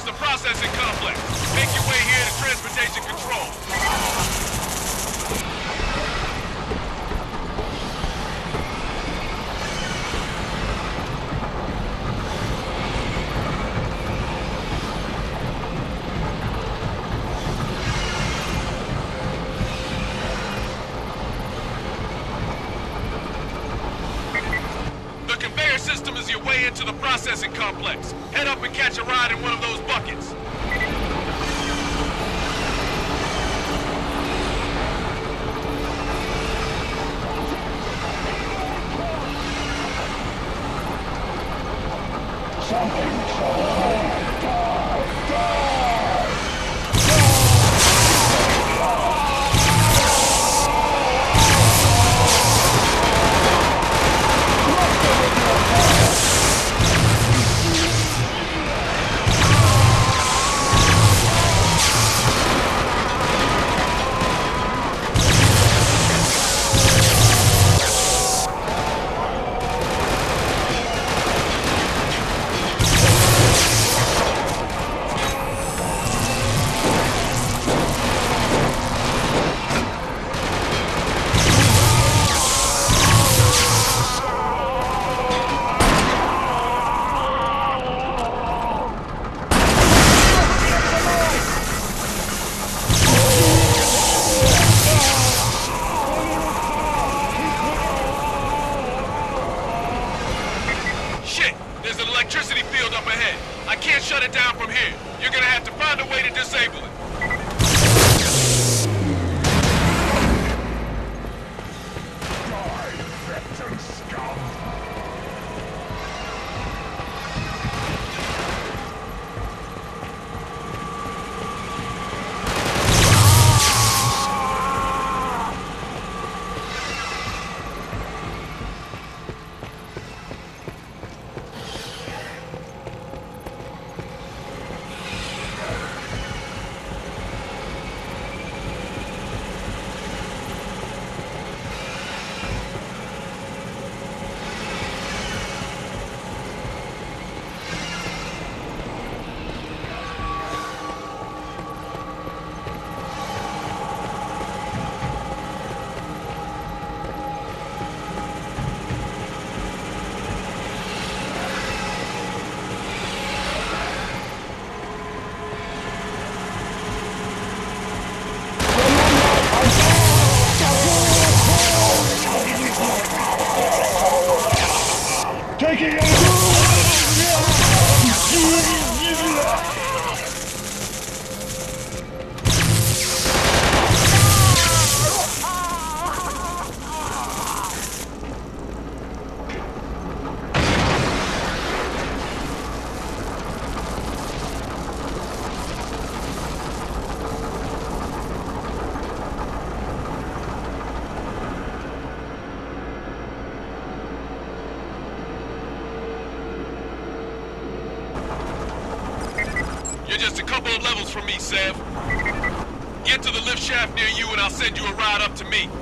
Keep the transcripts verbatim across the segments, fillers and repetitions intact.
the processing complex. Make your way here to transportation control. The conveyor system is your way into the processing complex. Head up and catch a ride in one of those buckets. There's an electricity field up ahead. I can't shut it down from here. You're gonna have to find a way to disable it. Die, veteran scum! Taking it! You're just a couple of levels from me, Sev. Get to the lift shaft near you and I'll send you a ride up to me.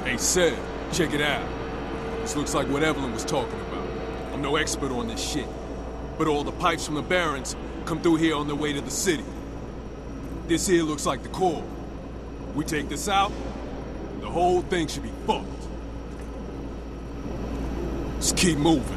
Hey, Seb, check it out. This looks like what Evelyn was talking about. I'm no expert on this shit, but all the pipes from the Barrens come through here on their way to the city. This here looks like the core. We take this out, the whole thing should be fucked. Let's keep moving.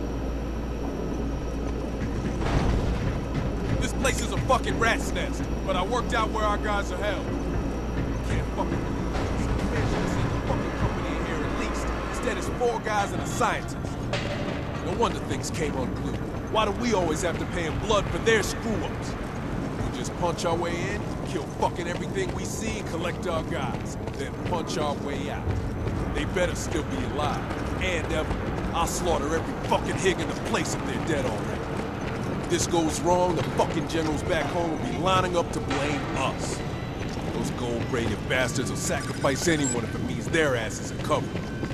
This place is a fucking rat's nest, but I worked out where our guys are held. Can't fucking believe this. There should have seen the fucking company in here at least. Instead, it's four guys and a scientist. No wonder things came unglued. Why do we always have to pay in blood for their screw-ups? We just punch our way in, kill fucking everything we see, and collect our guys. Then punch our way out. They better still be alive. And Evelyn. I'll slaughter every fucking hig in the place if they're dead already. If this goes wrong, the fucking generals back home will be lining up to blame us. Those gold-braided bastards will sacrifice anyone if it means their asses are covered.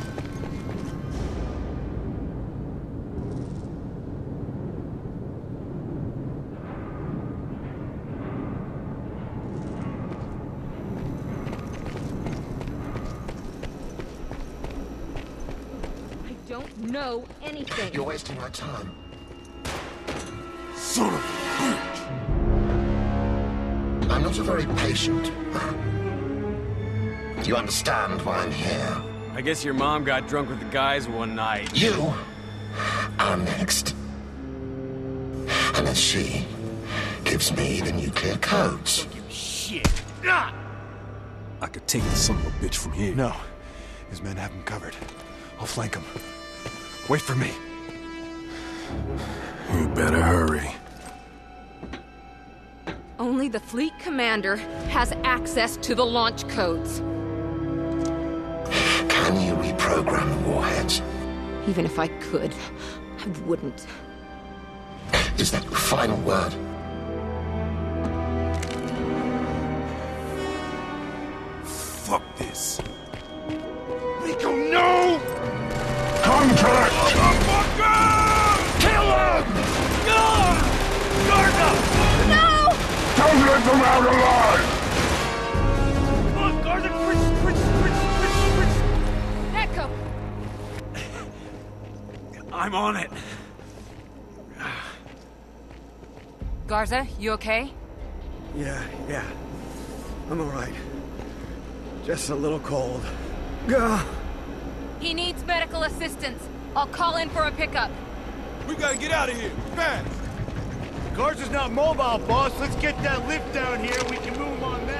Know anything. You're wasting my time. Son of a bitch! I'm not a very patient man. Do you understand why I'm here? I guess your mom got drunk with the guys one night. You are next. Unless she gives me the nuclear codes. Shit! Ah! I could take the son of a bitch from here. No. His men have him covered. I'll flank him. Wait for me. You better hurry. Only the fleet commander has access to the launch codes. Can you reprogram the warheads? Even if I could, I wouldn't. Is that your final word? Fuck this. Rico, no! Contact! Motherfucker! Kill him! No! Garza! No! Don't let them out alive! Come on, Garza! Fritz, Fritz, Fritz, Fritz, Fritz! Echo! I'm on it. Garza, you okay? Yeah, yeah. I'm all right. Just a little cold. Gah! He needs medical assistance. I'll call in for a pickup. We gotta get out of here, fast! Garza's not mobile, boss. Let's get that lift down here. We can move him on that.